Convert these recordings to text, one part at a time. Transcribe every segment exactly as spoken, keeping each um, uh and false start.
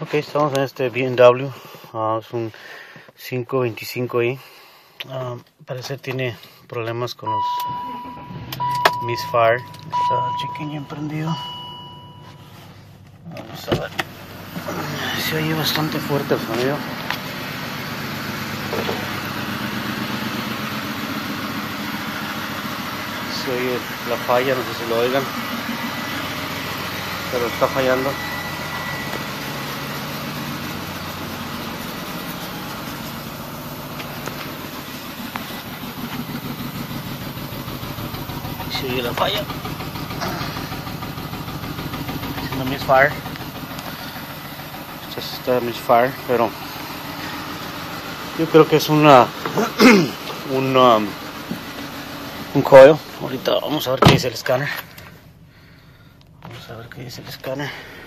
Ok, estamos en este B M W, uh, es un cinco veinticinco i. Uh, parece que tiene problemas con los misfire. Está chiquillo emprendido. Vamos a ver. Se oye bastante fuerte el sonido. Se oye la falla, no sé si lo oigan, pero está fallando. Se oye la falla. Haciendo misfire. Esto está misfire, pero yo creo que es una un, um, un coil. Ahorita vamos a ver qué dice el escáner. Vamos a ver qué dice el escáner.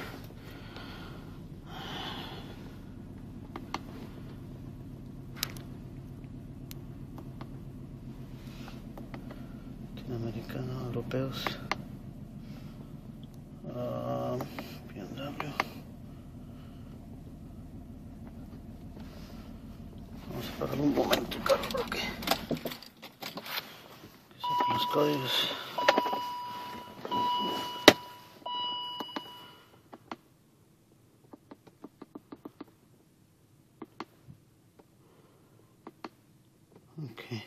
Latinoamericanos, europeos. Uh, B M W. Vamos a parar un momento, Carlos, porque sacan los códigos. Okay.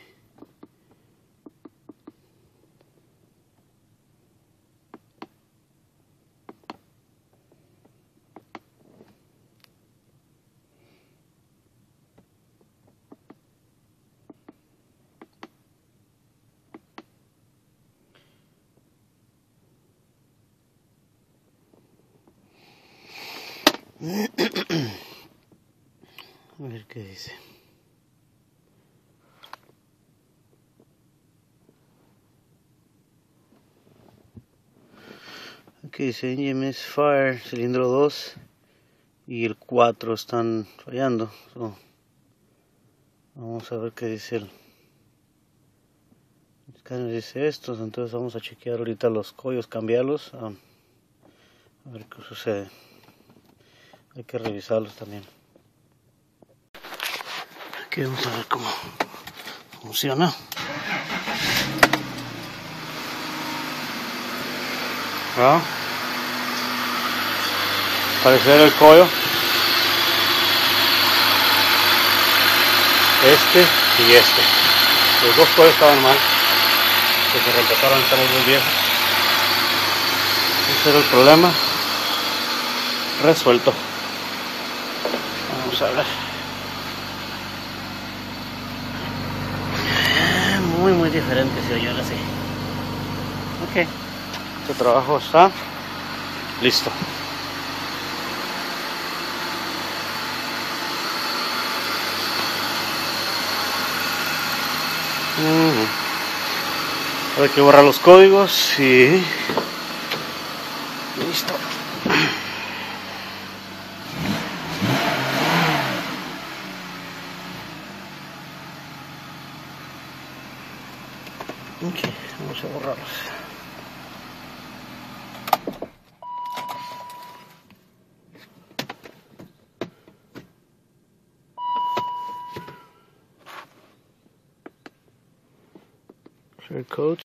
A ver qué dice. Aquí dice engine misfire, cilindro dos y el cuatro están fallando. So, vamos a ver qué dice el escáner. Dice esto, entonces vamos a chequear ahorita los códigos, cambiarlos. Um, a ver qué sucede. Hay que revisarlos también. Aquí vamos a ver cómo funciona. ¿Ah? Parecer el coil. Este y este. Los dos coils estaban mal. Que se reemplazaron, están muy viejos. Ese era el problema. Resuelto. Vamos a ver. Muy muy diferente se oye ahora sí. Ok. Este trabajo está listo. Uh-huh. Hay que borrar los códigos y listo. Ok, vamos a borrarlos. Clear code.